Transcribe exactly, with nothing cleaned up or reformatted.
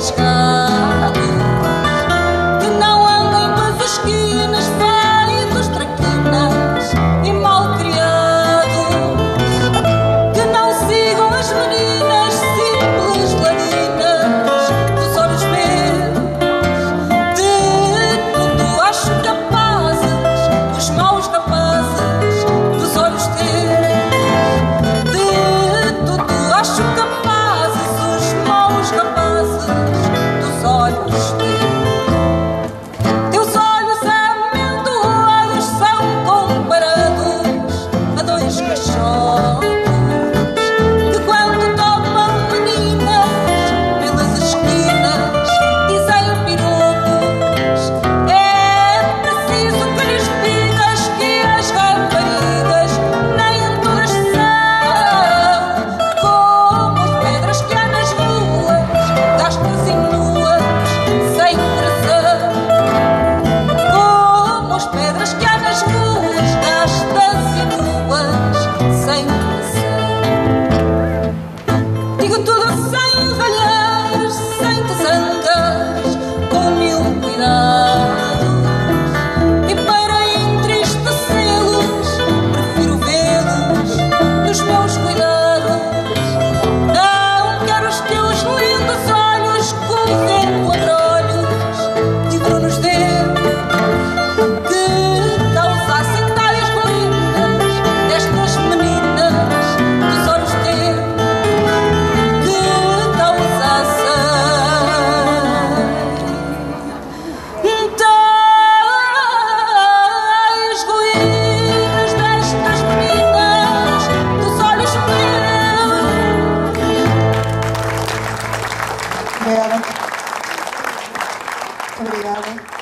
rasgados, que não andem pelas esquinas feitos traquinas e mal criados, que não sigam as meninas simples ladinas dos olhos meus. De tudo acho capazes os maus rapazes dos olhos teus. De tudo acho capazes os maus rapazes dos olhos teus. Teus olhos amendoeiros são comparados a dois caixotes que quando topam meninas pelas esquinas dizem piropos. É preciso que lhes digas que as raparigas nem todas são como as pedras que há nas ruas, gastas e nuas, sem coração. Como as pedras que há nas ruas, gastas e nuas, sem coração. Digo tudo sem valheiros, sem tasangas, com mil cuidados. E para entristecê-los, prefiro vê-los nos meus cuidados. Não quero os teus lindos olhos correndo abrolhos, livro-nos Deus, que causassem tais ruínas destas meninas dos olhos teus, que causassem tais ruínas destas meninas dos olhos meus. Obrigada. Obrigada.